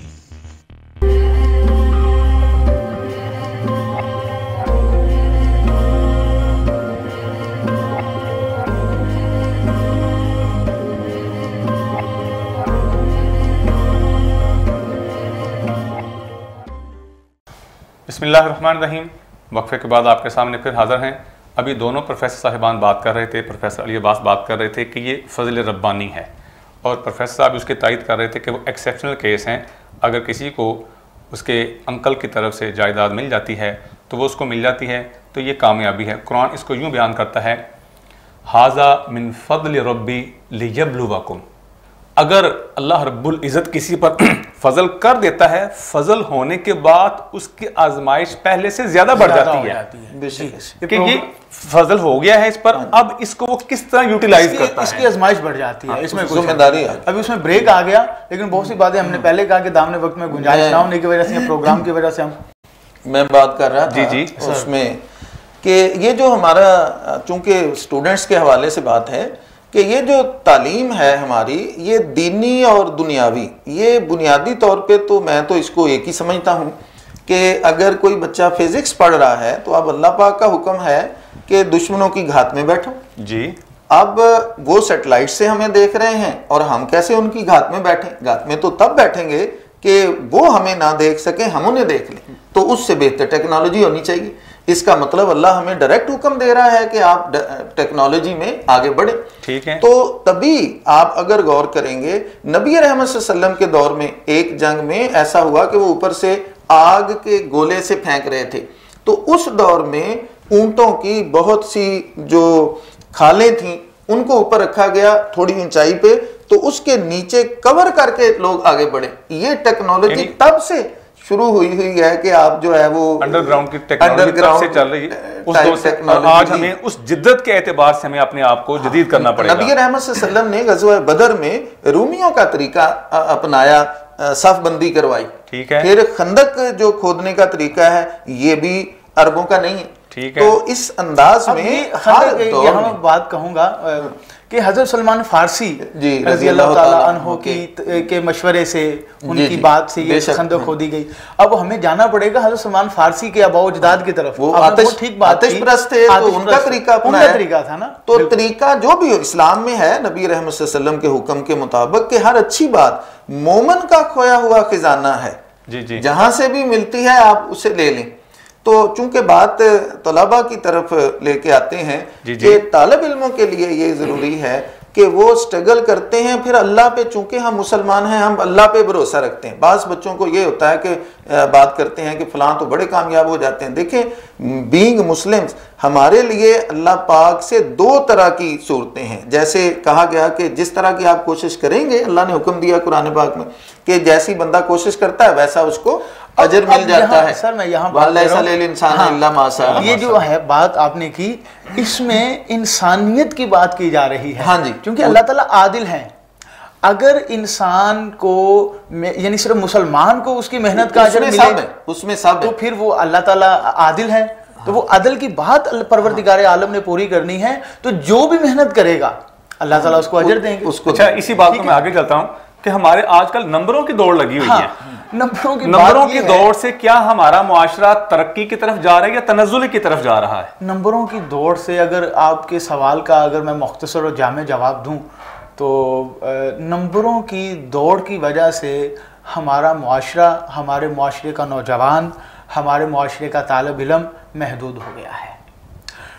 बिस्मिल्लाहिर्रहमानिर्रहीम। वक्फे के बाद आपके सामने फिर हाज़िर हैं। अभी दोनों प्रोफेसर साहिबान बात कर रहे थे, प्रोफेसर अली अब्बास बात कर रहे थे कि ये फजल रब्बानी है, और प्रोफेसर साहब उसके तायद कर रहे थे कि वो एक्सेप्शनल केस हैं। अगर किसी को उसके अंकल की तरफ से जायदाद मिल जाती है तो वो उसको मिल जाती है, तो ये कामयाबी है। कुरान इसको यूँ बयान करता है, हाजा मिन फضल रब्बी लियब्लुवकुम। अगर अल्लाह रब्बुल इज़्ज़त किसी पर फजल कर देता है, फजल होने के बाद उसकी आजमाइश पहले से ज्यादा बढ़ जाती है, है। कि ये फजल हो गया है इस पर, अब इसको वो किस तरह यूटिलाइज करता है, इसकी आजमाइश बढ़ जाती है, इसमें जिम्मेदारी है। अभी उसमें ब्रेक आ गया, लेकिन बहुत सी बातें हमने पहले कहा कि दामने वक्त में गुंजाइश ना होने की वजह से, प्रोग्राम की वजह से हम मैं बात कर रहा था जी जी उसमें कि ये जो हमारा, चूंकि स्टूडेंट्स के हवाले से बात है कि ये जो तालीम है हमारी, ये दीनी और दुनियावी, ये बुनियादी तौर पे तो मैं तो इसको एक ही समझता हूँ कि अगर कोई बच्चा फिजिक्स पढ़ रहा है तो अब अल्लाह पाक का हुक्म है कि दुश्मनों की घात में बैठो जी। अब वो सेटेलाइट से हमें देख रहे हैं और हम कैसे उनकी घात में बैठें? घात में तो तब बैठेंगे कि वो हमें ना देख सके, हम उन्हें देख लें। तो उससे बेहतर टेक्नोलॉजी होनी चाहिए। इसका मतलब अल्लाह हमें डायरेक्ट हुक्म दे रहा है कि आप टेक्नोलॉजी में आगे बढ़े। ठीक है। तो तभी आप अगर गौर करेंगे, नबी रहमत सल्लल्लाहु अलैहि वसल्लम के दौर में एक जंग में ऐसा हुआ कि वो ऊपर से आग के गोले से फेंक रहे थे, तो उस दौर में ऊंटों की बहुत सी जो खालें थी उनको ऊपर रखा गया थोड़ी ऊंचाई पे, तो उसके नीचे कवर करके लोग आगे बढ़े। ये टेक्नोलॉजी तब से शुरू हुई हुई है कि आप जो है वो अंडरग्राउंड की टेक्नोलॉजी तब से चल रही है। उस दौर से आज हमें उस जिद्दत के एतबार से हमें अपने आप को जदीद करना पड़ेगा। नबी रहमत सल्लल्लाहु अलैहि वसल्लम ने ग़ज़वा बदर में रूमियों का तरीका अपनाया, सफ़बंदी करवाई। ठीक है। फिर खंदक जो खोदने का तरीका है ये भी अरबों का नहीं है। ठीक है। तो इस अंदाज में हर दौर में बात कहूंगा कि हजरत सलमान फारसी रज़ी अल्लाह ताला अन्हु की के मशवरे से, उनकी बात से ये खंदक खोदी गई। अब हमें जाना पड़ेगा हजरत सलमान फारसी के आबाओ अजदाद की तरफ। वो आतिश ठीक बात, आतिश प्रस्त थे, तो उनका तरीका अपनाया, तरीका था ना। तो तरीका जो भी हो इस्लाम में है, नबी रहमत सल्लल्लाहु अलैहि वसल्लम के हुक्म के मुताबिक कि हर अच्छी बात मोमन का खोया हुआ खजाना है, जी जी, जहां से भी मिलती है आप उसे ले लें। तो चूंकि बात तलबा की तरफ लेके आते हैं कि तालिब इल्मों के लिए ये ज़रूरी है कि वो स्ट्रगल करते हैं, फिर अल्लाह पे, चूंकि हम मुसलमान हैं, हम अल्लाह पे भरोसा रखते हैं। बाज़ बच्चों को ये होता है कि बात करते हैं कि फ़लाँ तो बड़े कामयाब हो जाते हैं। देखें, बीइंग मुस्लिम्स हमारे लिए अल्लाह पाक से दो तरह की सूरतें हैं। जैसे कहा गया कि जिस तरह की आप कोशिश करेंगे, अल्लाह ने हुक्म दिया कुरान पाक में कि जैसी बंदा कोशिश करता है वैसा उसको अजर मिल जाता है। सर मैं यहाँ हाँ, ये जो है बात आपने की, इसमें इंसानियत की बात की जा रही है। हाँ जी, क्योंकि अल्लाह ताला आदिल है। अगर इंसान को, यानी सिर्फ मुसलमान को उसकी मेहनत का अजर मिले, उसमें सब, तो फिर वो अल्लाह ताला आदिल है। तो वो अदल की बात परवरदिगार आलम ने पूरी करनी है, तो जो भी मेहनत करेगा अल्लाह ताला उसको अजर देंगे। उसको अच्छा, इसी बात को मैं आगे चलता हूँ कि हमारे आजकल नंबरों की दौड़ लगी हुई है। नंबरों की नंबरों की दौड़ से क्या हमारा मुआशरा तरक्की की तरफ जा रहा है या तनज़्ज़ुल की तरफ जा रहा है? नंबरों की दौड़ से, अगर आपके सवाल का अगर मैं मुख्तसर और जामे जवाब दूं, तो नंबरों की दौड़ की वजह से हमारा मुआशरा, हमारे मुआशरे का नौजवान, हमारे मुआशरे का तालिब इल्म महदूद हो गया है।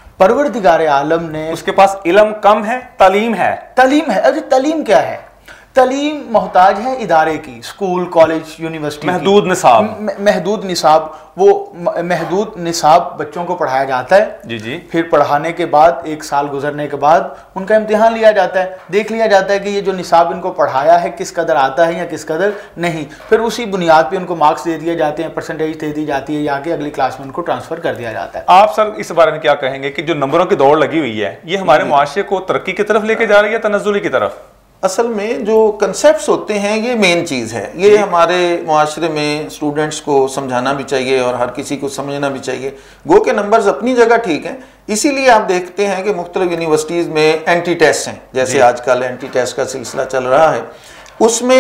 परवरदिगार आलम ने, उसके पास इल्म कम है, तालीम है। तालीम है। अरे तालीम क्या है? तालीम मोहताज है इदारे की, स्कूल कॉलेज यूनिवर्सिटी, महदूद निसाब, महदूद निसाब, वो महदूद निसाब बच्चों को पढ़ाया जाता है जी जी। फिर पढ़ाने के बाद एक साल गुजरने के बाद उनका इम्तिहान लिया जाता है, देख लिया जाता है कि ये जो निसाब इनको पढ़ाया है किस कदर आता है या किस कदर नहीं, फिर उसी बुनियाद पे उनको मार्क्स दे दिए जाते हैं, परसेंटेज दे दी जाती है, यहाँ के अगली क्लास में उनको ट्रांसफ़र कर दिया जाता है। आप सर इस बारे में क्या कहेंगे कि जो नंबरों की दौड़ लगी हुई है ये हमारे मुआशरे को तरक्की की तरफ लेके जा रही है तनज़्ज़ुली की तरफ? असल में जो कंसेप्ट्स होते हैं ये मेन चीज़ है, ये हमारे मुआशरे में स्टूडेंट्स को समझाना भी चाहिए और हर किसी को समझना भी चाहिए। गो के नंबर्स अपनी जगह ठीक हैं, इसीलिए आप देखते हैं कि मुख्तलिफ यूनिवर्सिटीज़ में एंटी टेस्ट हैं, जैसे आजकल एंटी टेस्ट का सिलसिला चल रहा है, उसमें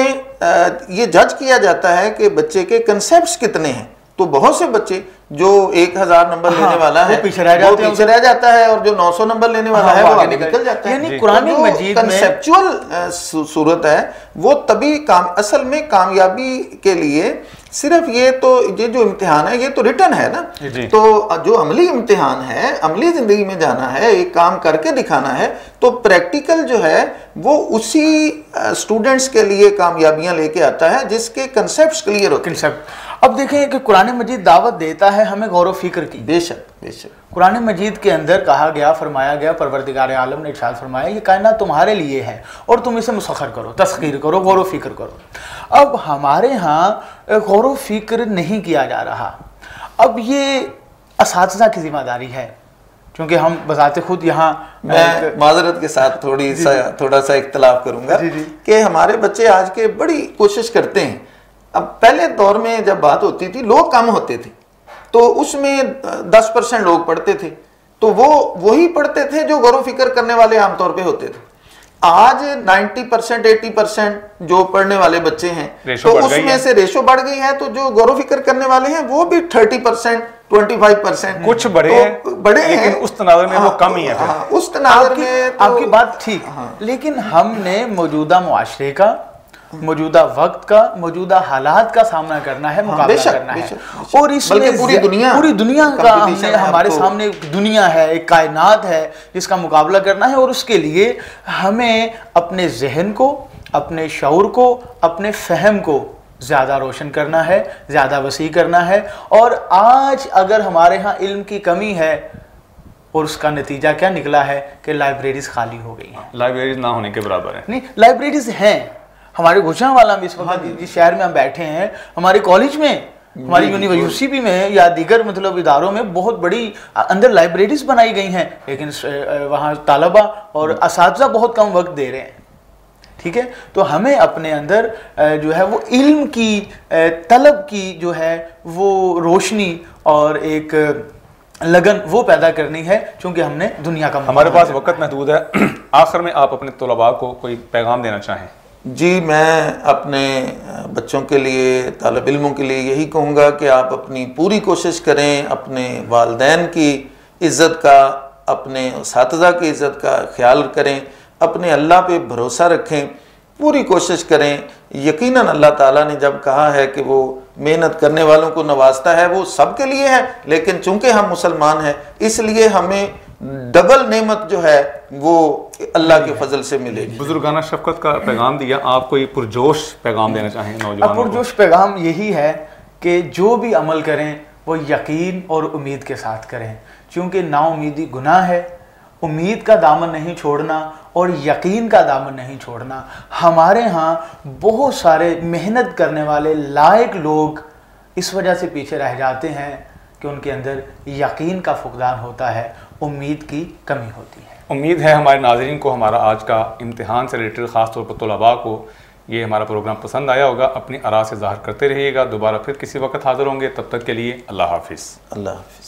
ये जज किया जाता है कि बच्चे के कंसेप्ट्स कितने हैं। तो बहुत से बच्चे जो एक हजार नंबर लेने हाँ, वाला है वो पीछे रह जाते वो पीछे रह जाता है और जो नौ सौ नंबर लेने वाला हाँ, है वो आगे निकल जाता है। यानी कुरान मजीद में कंसेप्चुअल सूरत है वो तभी काम, असल में कामयाबी के लिए सिर्फ ये तो ये जो इम्तिहान है ये तो रिटन है ना, तो जो अमली इम्तिहान है, अमली जिंदगी में जाना है, एक काम करके दिखाना है, तो प्रैक्टिकल जो है वो उसी स्टूडेंट्स के लिए कामयाबियां लेके आता है जिसके कंसेप्ट्स क्लियर होते हैं। अब देखें कि कुरान मजीद दावत देता है हमें गौर व फिक्र की। बेशक बेशक कुरान मजीद के अंदर कहा गया, फरमाया गया, परवरदिगार आलम ने इरशाद फरमाया ये कायनात तुम्हारे लिए है और तुम इसे मुसख्खर करो, तस्खीर करो, गौर व फिक्र करो। अब हमारे यहाँ गौर व फिक्र नहीं किया जा रहा। अब ये असातिज़ा की जिम्मेदारी है, क्योंकि हम बजाते खुद यहाँ, मैं माजरत के साथ थोड़ी सा थोड़ा सा इख्तलाफ करूँगा कि हमारे बच्चे आज के बड़ी कोशिश करते हैं। अब पहले दौर में जब बात होती थी लोग कम होते थे तो उसमें दस परसेंट लोग पढ़ते थे, तो वो वही पढ़ते थे जो गौर व फिक्र करने वाले आमतौर पे होते थे। आज नब्बे परसेंट अस्सी परसेंट जो पढ़ने वाले बच्चे हैं तो उसमें से रेशो बढ़ गई है, तो जो गौर व फिक्र करने वाले हैं वो भी तीस परसेंट पच्चीस परसेंट कुछ बड़े तो हैं, बड़े लेकिन हैं, उस तनाज़ुर में वो कम ही है। हाँ, उस तनाज़ुर में तो, आपकी बात ठीक, लेकिन हमने मौजूदा मुआशरे का, मौजूदा वक्त का, मौजूदा हालात का सामना करना है, मुकाबला बेशक, करना बेशक, है बेशक। और इसमें पूरी दुनिया पूरी दुनिया का हमने, हमारे सामने एक दुनिया है, एक कायनात है जिसका मुकाबला करना है, और उसके लिए हमें अपने जहन को, अपने शऊर को, अपने फहम को ज़्यादा रोशन करना है, ज़्यादा वसी करना है। और आज अगर हमारे यहाँ इल्म की कमी है और उसका नतीजा क्या निकला है कि लाइब्रेरीज खाली हो गई हैं। लाइब्रेरीज ना होने के बराबर है। नहीं, लाइब्रेरीज हैं हमारे गुजरांवाला में, इस वक्त जिस शहर में हम बैठे हैं, हमारे कॉलेज में, हमारी यूनिवर्सिटी में या दीगर मतलब इदारों में बहुत बड़ी अंदर लाइब्रेरीज बनाई गई हैं, लेकिन वहाँ तालबा और असातिज़ा बहुत कम वक्त दे रहे हैं। ठीक है, तो हमें अपने अंदर जो है वो इल्म की तलब की जो है वो रोशनी और एक लगन वो पैदा करनी है, क्योंकि हमने दुनिया का, हमारे पास वक्त महदूद है। आखिर में आप अपने तलबा को कोई पैगाम देना चाहें? जी, मैं अपने बच्चों के लिए, तालिब इल्मों के लिए यही कहूँगा कि आप अपनी पूरी कोशिश करें, अपने वालिदैन की इज़्ज़त का, अपने असातिज़ा की इज़्ज़त का ख्याल करें, अपने अल्लाह पे भरोसा रखें, पूरी कोशिश करें। यकीनन अल्लाह ताला ने जब कहा है कि वो मेहनत करने वालों को नवाजता है, वो सबके लिए है, लेकिन चूंकि हम मुसलमान हैं इसलिए हमें डबल नेमत जो है वो अल्लाह के फजल से मिलेगी। बुजुर्गाना शफकत का पैगाम दिया, आप कोई पुरजोश पैगाम देना चाहें नौजवानों को? पुरजोश पैगाम यही है कि जो भी अमल करें वो यकीन और उम्मीद के साथ करें, क्योंकि नाउमीदी गुनाह है, उम्मीद का दामन नहीं छोड़ना और यकीन का दामन नहीं छोड़ना। हमारे यहाँ बहुत सारे मेहनत करने वाले लायक लोग इस वजह से पीछे रह जाते हैं कि उनके अंदर यकीन का फुकदान होता है, उम्मीद की कमी होती है। उम्मीद है हमारे नाज़रीन को हमारा आज का इम्तिहान से रिलेटेड ख़ास तौर पर तलबा को ये हमारा प्रोग्राम पसंद आया होगा। अपनी आरा से ज़ाहिर करते रहिएगा। दोबारा फिर किसी वक्त हाज़िर होंगे, तब तक के लिए अल्लाह हाफिज़। अल्लाह हाफिज़।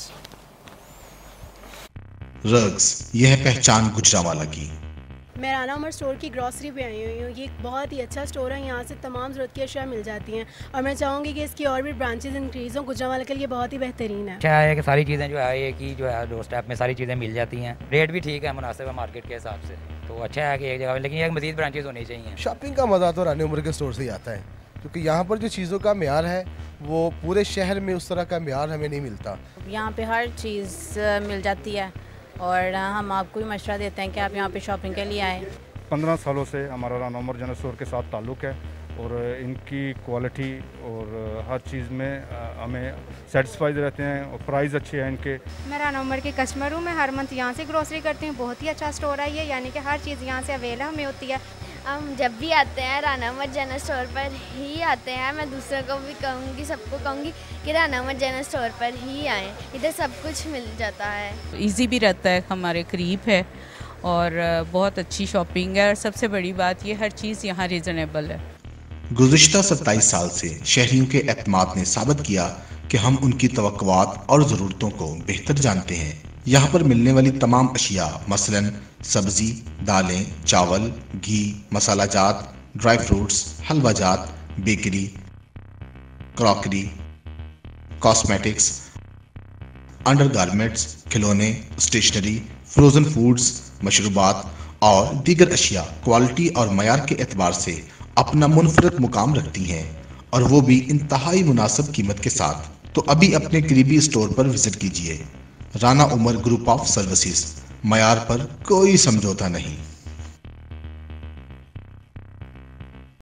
रग्स, यह पहचान गुजरांवाला की। मैं राना उमर स्टोर की ग्रॉसरी पे आई हुई हूँ। ये एक बहुत ही अच्छा स्टोर है, यहाँ से तमाम ज़रूरत की अशिया मिल जाती हैं और मैं चाहूँगी कि इसकी और भी ब्रांचेज इंक्रीज़ हों। गुजरांवाला के लिए बहुत ही बेहतरीन है। अच्छा है कि सारी चीज़ें जो है ये की जो है डोर स्टेप में सारी चीज़ें मिल जाती हैं, रेट भी ठीक है, मुनासिब है मार्केट के हिसाब से, तो अच्छा है कि एक जगह, लेकिन एक मज़ीद ब्रांचेज होनी चाहिए। शॉपिंग का मज़ा तो रानी उमर के स्टोर से ही आता है, क्योंकि यहाँ पर जो चीज़ों का म्यार है वो पूरे शहर में उस तरह का म्यार हमें नहीं मिलता। यहाँ पे हर चीज़ मिल जाती है और हम आपको भी मशवरा देते हैं कि आप यहाँ पे शॉपिंग के लिए आएँ। पंद्रह सालों से हमारा राना उमर जनरल स्टोर के साथ ताल्लुक़ है और इनकी क्वालिटी और हर चीज़ में हमें सेटिस्फाइड रहते हैं और प्राइस अच्छे हैं इनके। मैं राना उमर की कस्टमर हूँ, मैं हर मंथ यहाँ से ग्रोसरी करती हूँ। बहुत ही अच्छा स्टोर है ये, यानी कि हर चीज़ यहाँ से अवेलेबल हमें होती है। हम जब भी आते हैं राना उमर जनरल स्टोर पर ही आते हैं। मैं दूसरों को भी कहूँगी, सबको कहूँगी कि राना उमर जनरल स्टोर पर ही आएँ, इधर सब कुछ मिल जाता है। इजी भी रहता है, हमारे करीब है और बहुत अच्छी शॉपिंग है और सबसे बड़ी बात ये हर चीज़ यहाँ रीज़नेबल है। गुज़िश्ता सत्ताईस साल से शहरियों के एतमाद ने साबित किया कि हम उनकी तवक्कुआत और ज़रूरतों को बेहतर जानते हैं। यहाँ पर मिलने वाली तमाम अशिया मसलन सब्ज़ी, दालें, चावल, घी, मसाला जात, ड्राई फ्रूट्स, हलवा जात, bakery, crockery, cosmetics, under garments, खिलौने, स्टेशनरी, फ्रोज़न फूड्स, मशरूबात और दीगर अशिया क्वालिटी और मयार के एतबार से अपना मुनफरद मुकाम रखती हैं और वो भी इंतहाई मुनासिब कीमत के साथ। तो अभी अपने करीबी स्टोर पर विजिट कीजिए। Rana Umar group of services, मयार पर कोई समझौता नहीं।